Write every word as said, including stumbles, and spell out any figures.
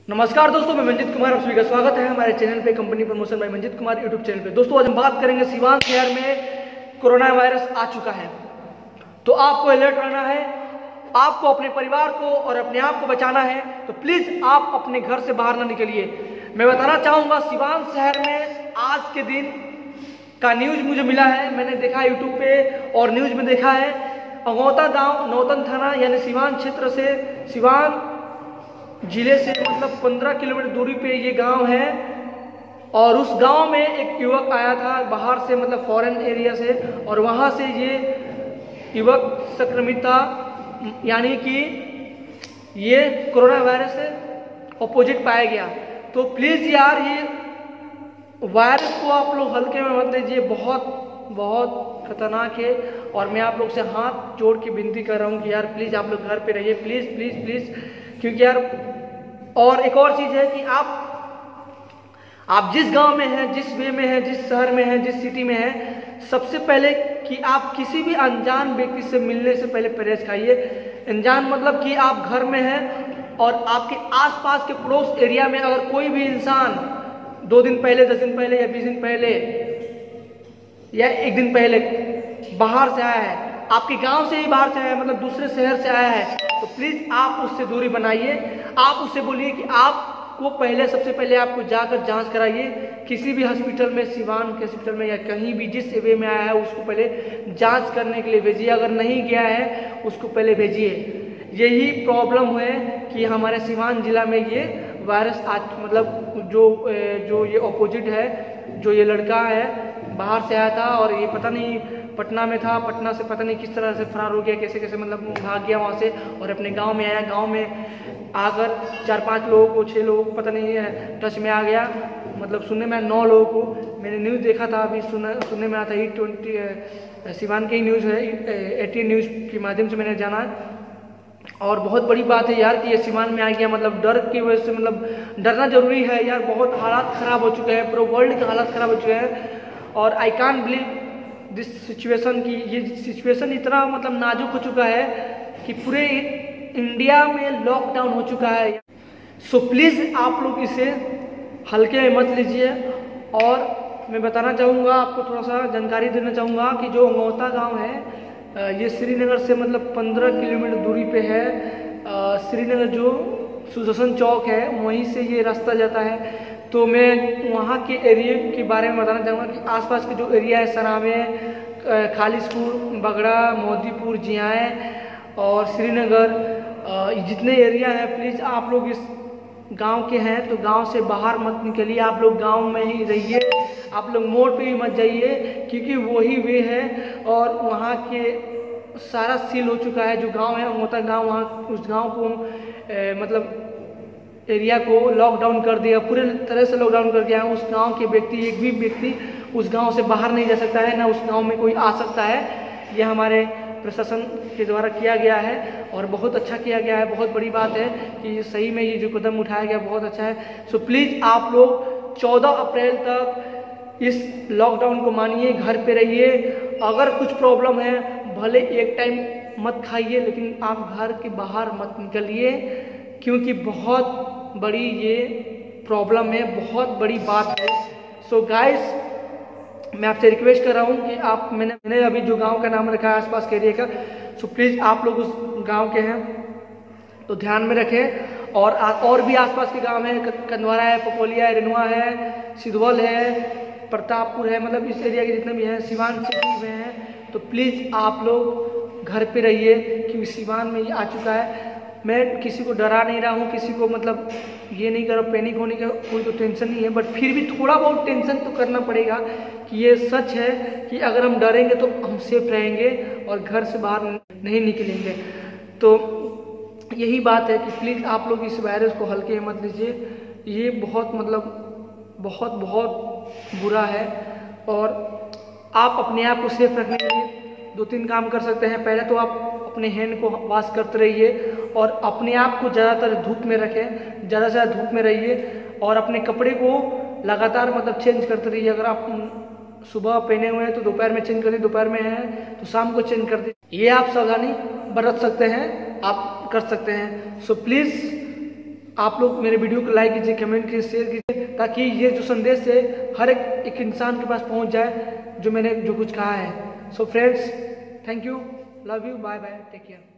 नमस्कार दोस्तों, मैं मंजित कुमार, आप सभी का स्वागत है हमारे चैनल पे company promotion by Manjit Kumar YouTube channel पे। दोस्तों आज हम बात करेंगे सिवान शहर में कोरोना वायरस आ चुका है, तो आपको अलर्ट रहना है। आपको अपने परिवार को और अपने आप को बचाना है, तो प्लीज आप अपने घर से बाहर ना निकलिए। मैं बताना चाहूँगा सिवान शहर में आज के दिन का न्यूज मुझे मिला है, मैंने देखा यूट्यूब पे और न्यूज में देखा है। अगौता गाँव नौतन थाना यानी सिवान क्षेत्र से, सिवान जिले से मतलब पंद्रह किलोमीटर दूरी पे ये गांव है। और उस गांव में एक युवक आया था बाहर से, मतलब फॉरेन एरिया से, और वहां से ये युवक संक्रमित था, यानी कि ये कोरोना वायरस से अपोजिट पाया गया। तो प्लीज़ यार ये वायरस को आप लोग हल्के में मत लीजिए, बहुत बहुत खतरनाक है। और मैं आप लोग से हाथ जोड़ के विनती कर रहा हूँ कि यार प्लीज़ आप लोग घर पे रहिए, प्लीज़ प्लीज़ प्लीज़, क्योंकि यार और एक और चीज़ है कि आप आप जिस गांव में हैं, जिस वे में हैं, जिस शहर में हैं, जिस सिटी में हैं, सबसे पहले कि आप किसी भी अनजान व्यक्ति से मिलने से पहले परहेज खाइए। अनजान मतलब कि आप घर में हैं और आपके आसपास के पड़ोस एरिया में अगर कोई भी इंसान दो दिन पहले, दस दिन पहले या बीस दिन पहले या एक दिन पहले बाहर से आया है, आपके गांव से ही बाहर से आया है, मतलब दूसरे शहर से आया है, तो प्लीज आप उससे दूरी बनाइए। आप उससे बोलिए कि आपको पहले, सबसे पहले आपको जाकर जांच कराइए किसी भी हॉस्पिटल में, सिवान के हॉस्पिटल में या कहीं भी जिस वे में आया है उसको पहले जांच करने के लिए भेजिए। अगर नहीं गया है उसको पहले भेजिए। यही प्रॉब्लम है कि हमारे सिवान जिला में ये वायरस आज मतलब जो जो ये अपोजिट है, जो ये लड़का है बाहर से आया था और ये पता नहीं पटना में था, पटना से पता नहीं किस तरह से फरार हो गया, कैसे कैसे मतलब भाग गया वहाँ से और अपने गांव में आया। गांव में आकर चार पांच लोगों को, छः लोगों को पता नहीं है टच में आ गया, मतलब सुनने में नौ लोगों को। मैंने न्यूज़ देखा था अभी, सुन सुनने में आता है ट्वेंटी सिवान की न्यूज़ है, एटीन न्यूज़ के माध्यम से मैंने जाना। और बहुत बड़ी बात है यार कि ये सिवान में आ गया, मतलब डर की वजह से, मतलब डरना जरूरी है यार। बहुत हालात ख़राब हो चुके हैं, पूरे वर्ल्ड के हालात ख़राब हो चुके हैं। और I can't believe this situation की, ये सिचुएशन इतना मतलब नाजुक हो चुका है कि पूरे इंडिया में लॉकडाउन हो चुका है। सो प्लीज़ आप लोग इसे हल्के में मत लीजिए। और मैं बताना चाहूँगा, आपको थोड़ा सा जानकारी देना चाहूँगा कि जो अंगौता गांव है ये श्रीनगर से मतलब पंद्रह किलोमीटर दूरी पे है। श्रीनगर जो सुदर्शन चौक है वहीं से ये रास्ता जाता है। तो मैं वहाँ के एरिया के बारे में बताना चाहूँगा कि आसपास के जो एरिया है, सरावे, खालिसपुर, बगड़ा, मोदीपुर, जियाए और श्रीनगर, जितने एरिया हैं, प्लीज़ आप लोग इस गांव के हैं तो गांव से बाहर मत निकलिए, आप लोग गांव में ही रहिए। आप लोग मोड़ पे भी मत जाइए, क्योंकि वही वे है और वहाँ के सारा सील हो चुका है। जो गांव है अंगौता गांव, वहाँ उस गांव को ए, मतलब एरिया को लॉकडाउन कर दिया, पूरे तरह से लॉकडाउन कर दिया है। उस गांव के व्यक्ति, एक भी व्यक्ति उस गांव से बाहर नहीं जा सकता है, ना उस गांव में कोई आ सकता है। ये हमारे प्रशासन के द्वारा किया गया है और बहुत अच्छा किया गया है। बहुत बड़ी बात है कि सही में ये जो कदम उठाया गया बहुत अच्छा है। सो प्लीज़ आप लोग चौदह अप्रैल तक इस लॉकडाउन को मानिए, घर पे रहिए। अगर कुछ प्रॉब्लम है भले एक टाइम मत खाइए, लेकिन आप घर के बाहर मत निकलिए, क्योंकि बहुत बड़ी ये प्रॉब्लम है, बहुत बड़ी बात है। सो so गाइस, मैं आपसे रिक्वेस्ट कर रहा हूँ कि आप, मैंने मैंने अभी जो गांव का नाम रखा है आसपास के एरिया का, सो प्लीज़ आप लोग उस गांव के हैं तो ध्यान में रखें। और आ, और भी आसपास के गांव हैं, कंदवारा है, पपोलिया है, रेनुआ है, सिद्धवल है, प्रतापपुर है, मतलब इस एरिया के जितने भी हैं, सिवान सिटी में हैं, तो प्लीज़ आप लोग घर पे रहिए, क्योंकि सिवान में ये आ चुका है। मैं किसी को डरा नहीं रहा हूँ, किसी को मतलब ये नहीं करो, पैनिक होने का कोई तो टेंशन नहीं है, बट फिर भी थोड़ा बहुत टेंशन तो करना पड़ेगा कि ये सच है कि अगर हम डरेंगे तो हम सेफ रहेंगे और घर से बाहर नहीं निकलेंगे। तो यही बात है कि प्लीज़ आप लोग इस वायरस को हल्के में मत लीजिए। ये बहुत मतलब बहुत बहुत बुरा है और आप अपने आप को सेफ रखने के लिए दो तीन काम कर सकते हैं। पहले तो आप अपने हैंड को वॉश करते रहिए और अपने आप को ज़्यादातर धूप में रखें, ज़्यादा से ज़्यादा धूप में रहिए और अपने कपड़े को लगातार मतलब चेंज करते रहिए। अगर आप सुबह पहने हुए हैं तो दोपहर में चेंज कर दीजिए, दोपहर में हैं तो शाम को चेंज कर दीजिए। ये आप सावधानी बरत सकते हैं, आप कर सकते हैं। सो प्लीज़ आप लोग मेरे वीडियो को लाइक कीजिए, कमेंट कीजिए, शेयर कीजिए, ताकि ये जो संदेश है हर एक, एक इंसान के पास पहुंच जाए जो मैंने जो कुछ कहा है। So friends, thank you, love you, bye bye, take care.